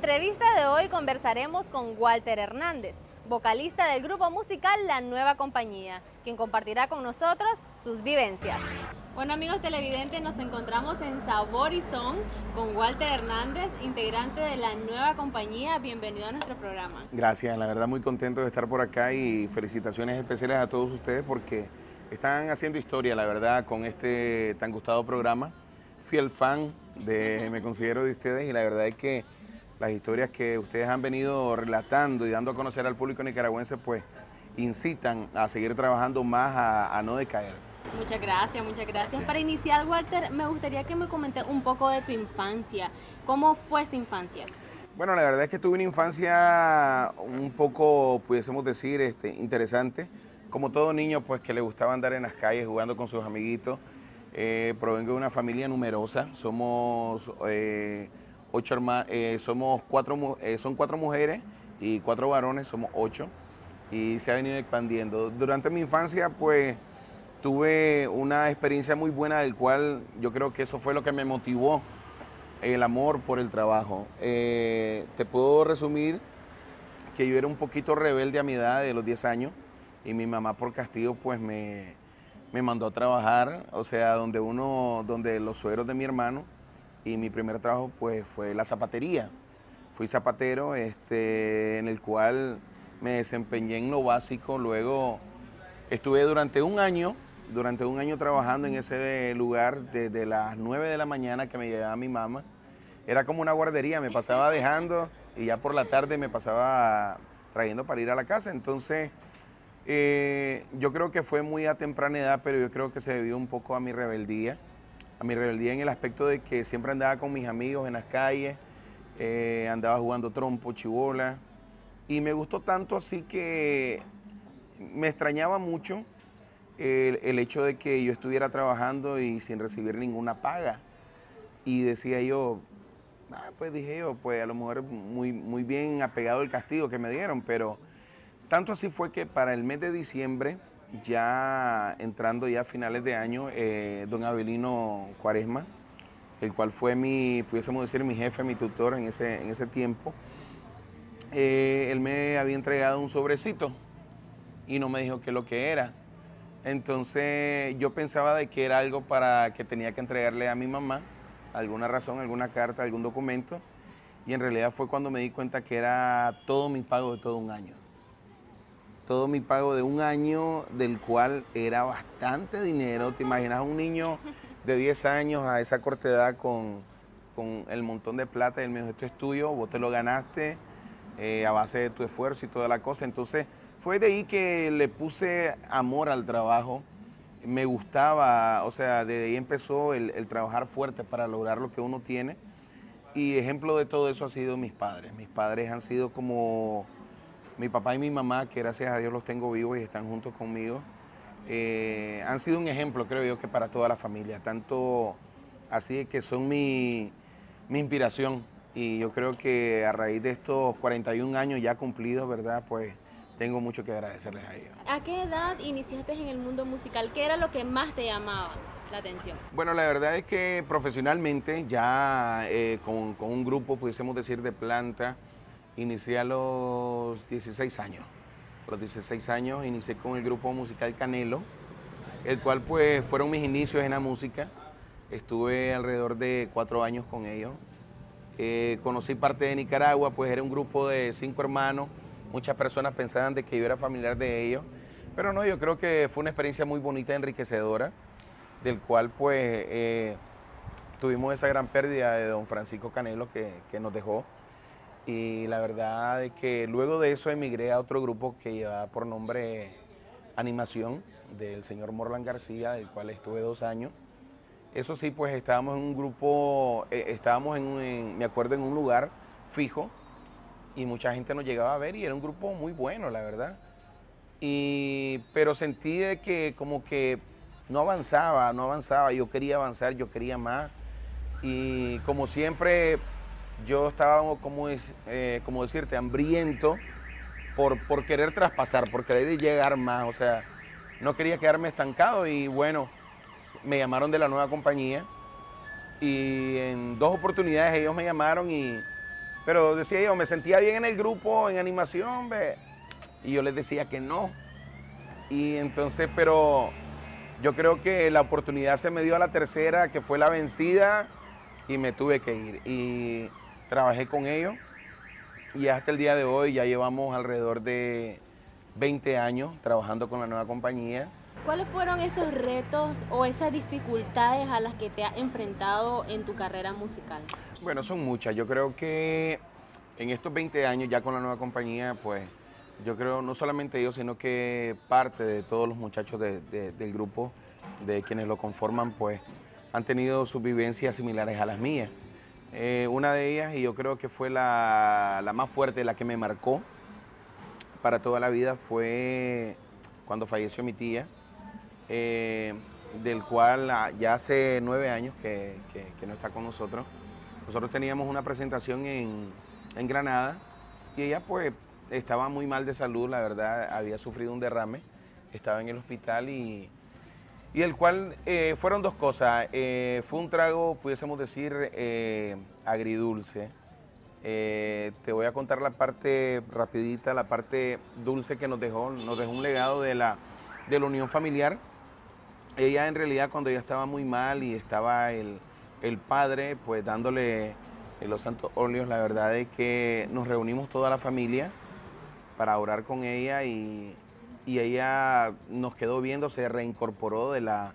entrevista de hoy conversaremos con Walter Hernández, vocalista del grupo musical La Nueva Compañía, quien compartirá con nosotros sus vivencias. Bueno, amigos televidentes, nos encontramos en Sabor y Son con Walter Hernández, integrante de La Nueva Compañía. Bienvenido a nuestro programa. Gracias, la verdad muy contento de estar por acá y felicitaciones especiales a todos ustedes porque están haciendo historia, la verdad, con este tan gustado programa. Fiel fan me considero de ustedes y la verdad es que las historias que ustedes han venido relatando y dando a conocer al público nicaragüense pues incitan a seguir trabajando más a no decaer. Muchas gracias, muchas gracias. Sí. Para iniciar, Walter, me gustaría que me comentes un poco de tu infancia. ¿Cómo fue esa infancia? Bueno, la verdad es que tuve una infancia un poco, pudiésemos decir, interesante. Como todo niño, pues que le gustaba andar en las calles jugando con sus amiguitos. Provengo de una familia numerosa. Somos ocho hermanos, son 4 mujeres y 4 varones, somos 8. Y se ha venido expandiendo. Durante mi infancia, pues tuve una experiencia muy buena del cual yo creo que eso fue lo que me motivó, el amor por el trabajo. Te puedo resumir que yo era un poquito rebelde a mi edad de los 10 años y mi mamá por castigo pues me mandó a trabajar, o sea, donde los suegros de mi hermano, y mi primer trabajo pues fue la zapatería. Fui zapatero en el cual me desempeñé en lo básico, luego estuve durante un año trabajando en ese lugar desde las 9 de la mañana que me llevaba mi mamá. Era como una guardería, me pasaba dejando y ya por la tarde me pasaba trayendo para ir a la casa. Entonces, yo creo que fue muy a temprana edad, pero yo creo que se debió un poco a mi rebeldía en el aspecto de que siempre andaba con mis amigos en las calles, andaba jugando trompo, chibola, y me gustó tanto así que me extrañaba mucho el hecho de que yo estuviera trabajando y sin recibir ninguna paga. Y decía yo, pues dije yo, pues a lo mejor muy bien apegado el castigo que me dieron, pero tanto así fue que para el mes de diciembre, ya entrando ya a finales de año, don Abelino Cuaresma, el cual fue pudiésemos decir, mi jefe, mi tutor en ese tiempo, él me había entregado un sobrecito y no me dijo qué es lo que era. Entonces yo pensaba de que era algo para que tenía que entregarle a mi mamá, alguna razón, alguna carta, algún documento, y en realidad fue cuando me di cuenta que era todo mi pago de todo un año. Todo mi pago de un año, del cual era bastante dinero. ¿Te imaginas a un niño de 10 años a esa corta edad con el montón de plata? Y él me dijo, esto es tuyo, vos te lo ganaste a base de tu esfuerzo y toda la cosa. Entonces fue de ahí que le puse amor al trabajo. Me gustaba, o sea, desde ahí empezó el trabajar fuerte para lograr lo que uno tiene. Y ejemplo de todo eso ha sido mis padres. Mis padres han sido como mi papá y mi mamá, que gracias a Dios los tengo vivos y están juntos conmigo. Han sido un ejemplo, creo yo, que para toda la familia. Tanto así que son mi inspiración. Y yo creo que a raíz de estos 41 años ya cumplidos, ¿verdad? Pues tengo mucho que agradecerles a ellos. ¿A qué edad iniciaste en el mundo musical? ¿Qué era lo que más te llamaba la atención? Bueno, la verdad es que profesionalmente ya con un grupo, pudiésemos decir, de planta, inicié a los 16 años. A los 16 años inicié con el grupo musical Canelo, el cual pues fueron mis inicios en la música. Estuve alrededor de 4 años con ellos. Conocí parte de Nicaragua, pues era un grupo de 5 hermanos. Muchas personas pensaban de que yo era familiar de ellos, pero no, yo creo que fue una experiencia muy bonita, enriquecedora, del cual pues tuvimos esa gran pérdida de don Francisco Canelo que nos dejó. Y la verdad es que luego de eso emigré a otro grupo que llevaba por nombre Animación, del señor Morlan García, del cual estuve 2 años. Eso sí, pues estábamos en un grupo, me acuerdo, en un lugar fijo, y mucha gente nos llegaba a ver y era un grupo muy bueno, la verdad. Pero sentí de que como que no avanzaba, yo quería avanzar, yo quería más. Y como siempre, yo estaba como decirte, hambriento por querer traspasar, por querer llegar más, o sea, no quería quedarme estancado y bueno, me llamaron de La Nueva Compañía y en 2 oportunidades ellos me llamaron y Pero decía yo, me sentía bien en el grupo, en animación, ve. Y yo les decía que no. Y entonces, pero yo creo que la oportunidad se me dio a la tercera, que fue la vencida, y me tuve que ir. Y trabajé con ellos. Y hasta el día de hoy ya llevamos alrededor de 20 años trabajando con la nueva compañía. ¿Cuáles fueron esos retos o esas dificultades a las que te has enfrentado en tu carrera musical? Bueno, son muchas. Yo creo que en estos 20 años ya con la nueva compañía, pues yo creo no solamente yo, sino que parte de todos los muchachos del grupo, de quienes lo conforman, pues han tenido sus vivencias similares a las mías. Una de ellas, y yo creo que fue la más fuerte, la que me marcó para toda la vida, fue cuando falleció mi tía, del cual ya hace 9 años que no está con nosotros. Nosotros teníamos una presentación en Granada y ella pues estaba muy mal de salud, la verdad, había sufrido un derrame, estaba en el hospital y el cual fueron dos cosas. Fue un trago, pudiésemos decir, agridulce. Te voy a contar la parte rapidita, la parte dulce que nos dejó un legado de la unión familiar. Ella en realidad cuando ella estaba muy mal y estaba el padre pues dándole los santos óleos, la verdad es que nos reunimos toda la familia para orar con ella y ella nos quedó viendo, se reincorporó de la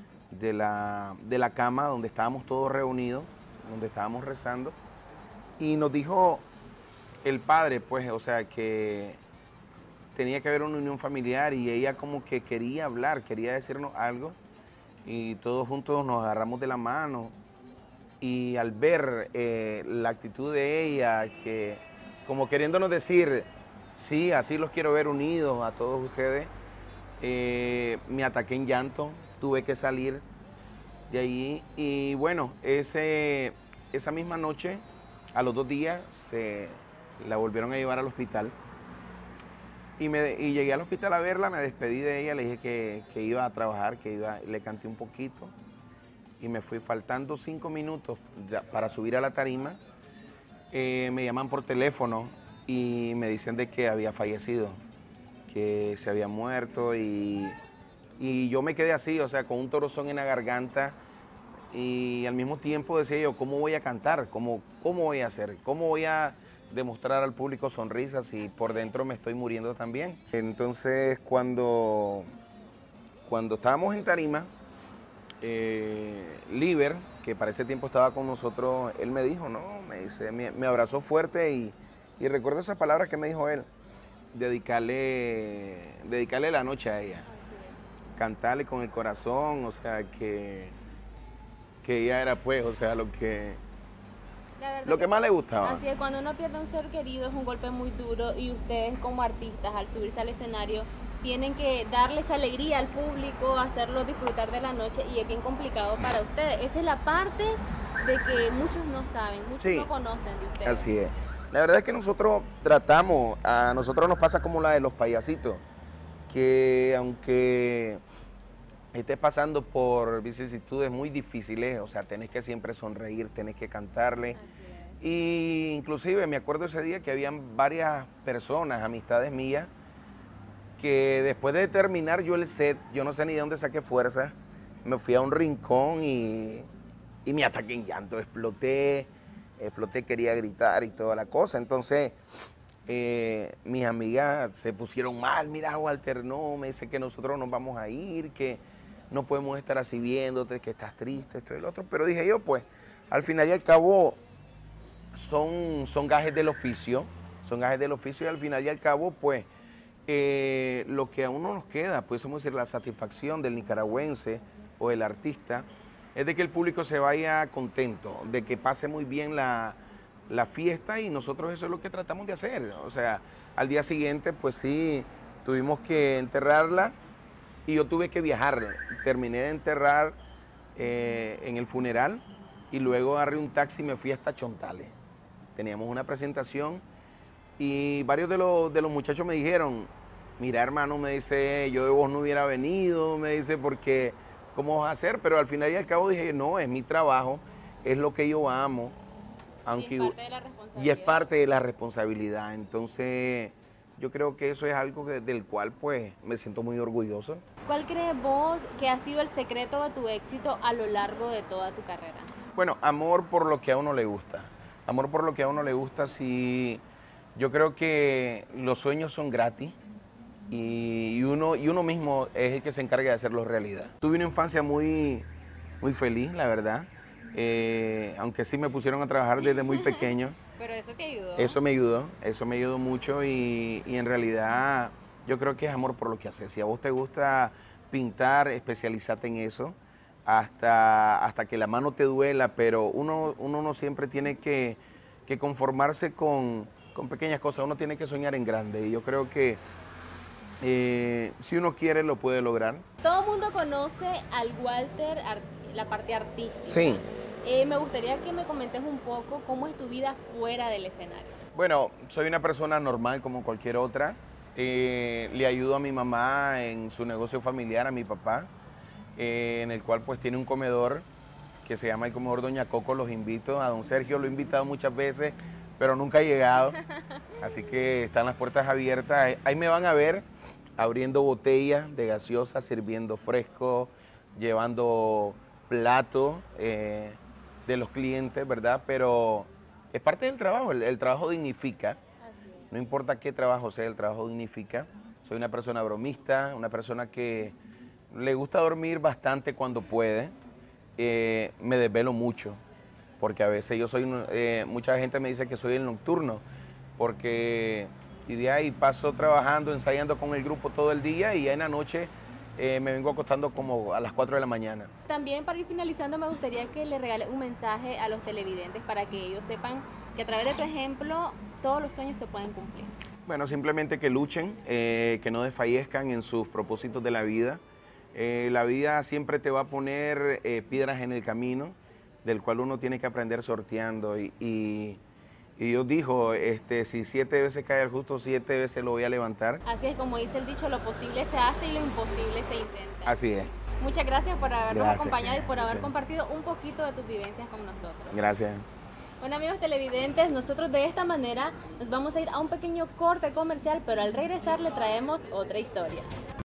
cama donde estábamos todos reunidos, donde estábamos rezando, y nos dijo el padre, pues, o sea, que tenía que haber una unión familiar y ella como que quería hablar, quería decirnos algo, y todos juntos nos agarramos de la mano, y al ver la actitud de ella, que como queriéndonos decir, sí, así los quiero ver unidos a todos ustedes, me ataqué en llanto, tuve que salir de allí y bueno, esa misma noche, a los 2 días, la volvieron a llevar al hospital y llegué al hospital a verla, me despedí de ella, le dije que iba a trabajar, le canté un poquito y me fui faltando 5 minutos para subir a la tarima, me llaman por teléfono y me dicen de que había fallecido, que se había muerto y yo me quedé así, o sea, con un torzón en la garganta y al mismo tiempo decía yo, ¿cómo voy a cantar? ¿Cómo voy a hacer? ¿Cómo voy a demostrar al público sonrisas si por dentro me estoy muriendo también? Entonces, cuando estábamos en tarima, Liber, que para ese tiempo estaba con nosotros, él me dijo, no, me abrazó fuerte y recuerdo esas palabras que me dijo él, dedicarle la noche a ella, cantarle con el corazón, o sea, que ella era pues, o sea, lo que más le gustaba. Así es, cuando uno pierde a un ser querido es un golpe muy duro y ustedes como artistas al subirse al escenario tienen que darles alegría al público, hacerlo disfrutar de la noche y es bien complicado para ustedes. Esa es la parte de que muchos no saben, muchos no conocen de ustedes. Así es. La verdad es que nosotros tratamos, a nosotros nos pasa como la de los payasitos, que aunque estés pasando por vicisitudes muy difíciles, o sea, tenés que siempre sonreír, tenés que cantarle. Y inclusive me acuerdo ese día que habían varias personas, amistades mías, que después de terminar yo el set, yo no sé ni de dónde saqué fuerza, me fui a un rincón y me ataqué en llanto, exploté, quería gritar y toda la cosa. Entonces, mis amigas se pusieron mal, mira Walter, no, me dice que nosotros nos vamos a ir, que no podemos estar así viéndote, que estás triste, esto y lo otro. Pero dije yo, pues, al final y al cabo, son gajes del oficio, y al final y al cabo, pues, lo que a uno nos queda, pues, vamos a decir, la satisfacción del nicaragüense o del artista, es de que el público se vaya contento, de que pase muy bien la fiesta y nosotros eso es lo que tratamos de hacer. O sea, al día siguiente, pues sí, tuvimos que enterrarla y yo tuve que viajar. Terminé de enterrar en el funeral y luego agarré un taxi y me fui hasta Chontales. Teníamos una presentación y varios de los muchachos me dijeron, mira hermano, me dice, yo de vos no hubiera venido, me dice, porque ¿cómo vas a hacer? Pero al final y al cabo dije, no, es mi trabajo, es lo que yo amo Aunque, y es parte de la responsabilidad. y es parte de la responsabilidad. Entonces, yo creo que eso es algo del cual pues me siento muy orgulloso. ¿Cuál crees vos que ha sido el secreto de tu éxito a lo largo de toda tu carrera? Bueno, amor por lo que a uno le gusta. Amor por lo que a uno le gusta, sí. Yo creo que los sueños son gratis y uno mismo es el que se encarga de hacerlos realidad. Tuve una infancia muy feliz, la verdad. Aunque sí me pusieron a trabajar desde muy pequeño. Pero eso te ayudó. Eso me ayudó mucho y en realidad yo creo que es amor por lo que haces. Si a vos te gusta pintar, especializate en eso hasta que la mano te duela, pero uno no siempre tiene que conformarse con pequeñas cosas, uno tiene que soñar en grande y yo creo que si uno quiere lo puede lograr. Todo el mundo conoce al Walter, la parte artística. Sí. Me gustaría que me comentes un poco cómo es tu vida fuera del escenario. Bueno, soy una persona normal como cualquier otra. Le ayudo a mi mamá en su negocio familiar, a mi papá, en el cual pues tiene un comedor que se llama el Comedor Doña Coco. Los invito, a don Sergio lo he invitado muchas veces, pero nunca ha llegado. Así que están las puertas abiertas. Ahí me van a ver abriendo botellas de gaseosa, sirviendo fresco, llevando platos de los clientes, ¿verdad? Pero es parte del trabajo, el trabajo dignifica. No importa qué trabajo sea, el trabajo dignifica. Soy una persona bromista, una persona que le gusta dormir bastante cuando puede. Me desvelo mucho, porque a veces yo soy, mucha gente me dice que soy el nocturno, porque y de ahí paso trabajando, ensayando con el grupo todo el día y ya en la noche me vengo acostando como a las 4 de la mañana. También para ir finalizando me gustaría que le regales un mensaje a los televidentes para que ellos sepan que a través de tu ejemplo todos los sueños se pueden cumplir. Bueno, simplemente que luchen, que no desfallezcan en sus propósitos de la vida. La vida siempre te va a poner piedras en el camino, del cual uno tiene que aprender sorteando. Y Dios dijo, si 7 veces cae el justo, 7 veces lo voy a levantar. Así es, como dice el dicho, lo posible se hace y lo imposible se intenta. Así es. Muchas gracias por habernos acompañado y por haber compartido un poquito de tus vivencias con nosotros. Gracias. Bueno, amigos televidentes, nosotros de esta manera nos vamos a ir a un pequeño corte comercial, pero al regresar le traemos otra historia.